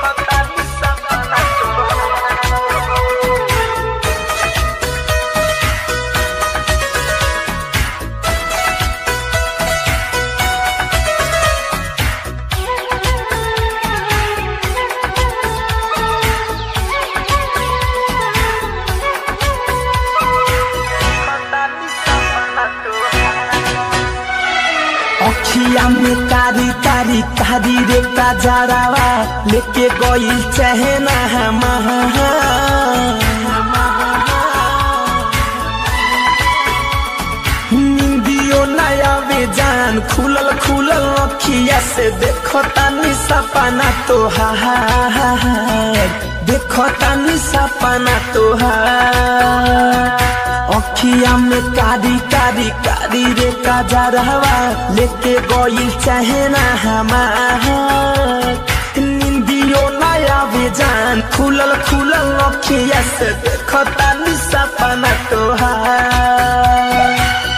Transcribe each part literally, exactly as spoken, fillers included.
अखिया में कारी कारी कारी रे काजरावा लेके गइल चहना हमारा निंदियो नया बेजान खुलल खुलल अखिया से देखो तानी सपना तोहार देखो तानी सपना तोहार अखिया में कारी कारी कारी रे काजरावा लेके गइल चहना हमार निंदियो नया बेजान खुलल खुलल अखिया से देखो तानी सपना तोहार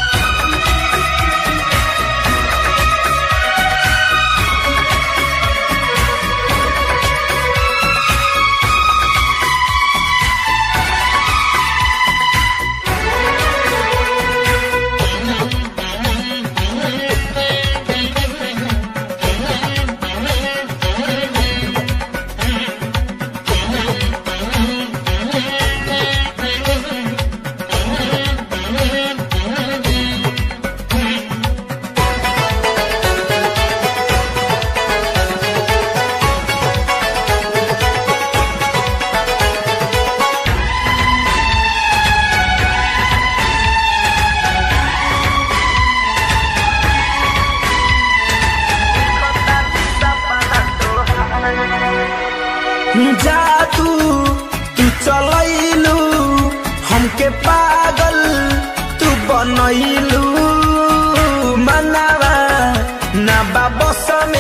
जादू तू चलैलू हमके पागल तू बनैलू मनवा ना बाबस में